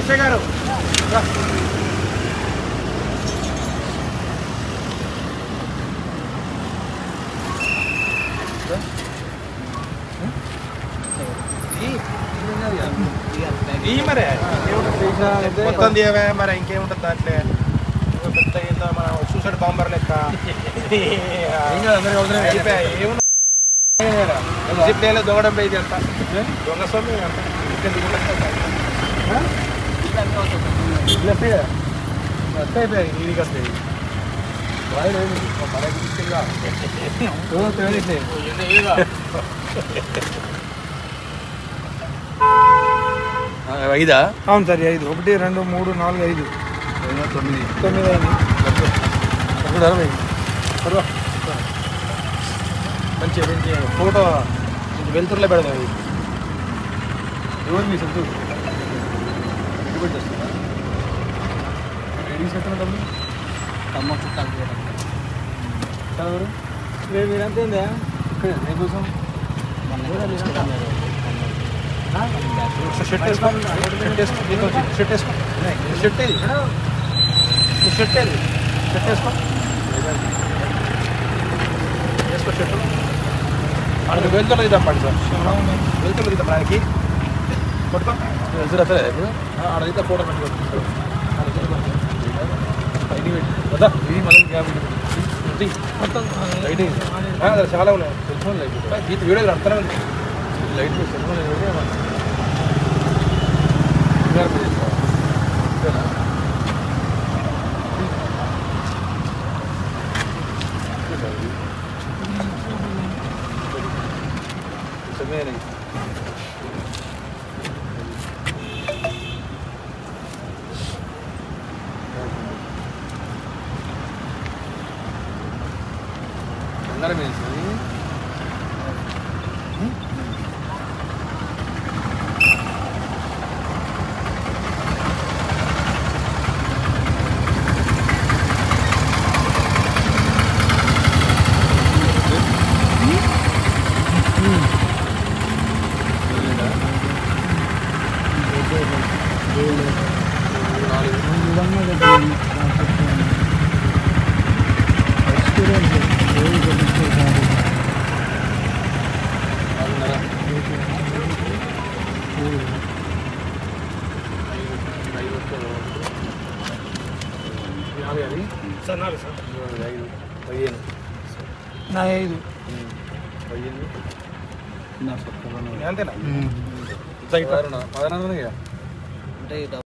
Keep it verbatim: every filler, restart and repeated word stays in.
SI గారు మరి మొత్తం తీయవే మరి ఇంకేముంటుంది దాంట్లో పెద్ద ఏందో మన సూసైడ్ బాంబర్ లెక్క ఏమున్నా దొంగడం ఇది అంత దొంగ సొమ్ము అంత అయిపోయాయి నీకు వస్తాయి ఐదా అవును సార్ ఐదు ఒకటి రెండు మూడు నాలుగు ఐదు తొమ్మిది తొమ్మిది అయింది అరవై మంచి మంచి ఫోటో వెళ్తుర్లో పెడదాం ఇది ఎవరు మీ సొంత పెట్టుబడి చేస్తుందా డబ్బులు అమ్మ చుట్టాలు రేపు మీరంతా ఏందా రేపుకోసం షర్ట్ వేసుకో షర్ట్ వేసుకో షర్ట్ వేసుకో షర్ట్ షర్ట్ షర్ట్ వేసుకో వేసుకో షర్ట్ అక్కడ వెళ్తులో ఇద్దాం పండి సార్ వెళ్తులో ఇద్దాం ఆయనకి పట్టుకో వెళ్తురా ఇప్పుడు అడిగితే ఫోటో పెట్టుకో కదా ఇది మళ్ళీ చాలా ఉన్నాయి సెల్ఫోన్ లైట్ గీత వీడియో అర్థం ఉంది లైట్ సెల్ఫోన్ సమయం అందరం వేసి సార్ నాలుగు సార్ ఐదు పదిహేను నా ఐదు పదిహేను అంతేనా పదహారు అంటే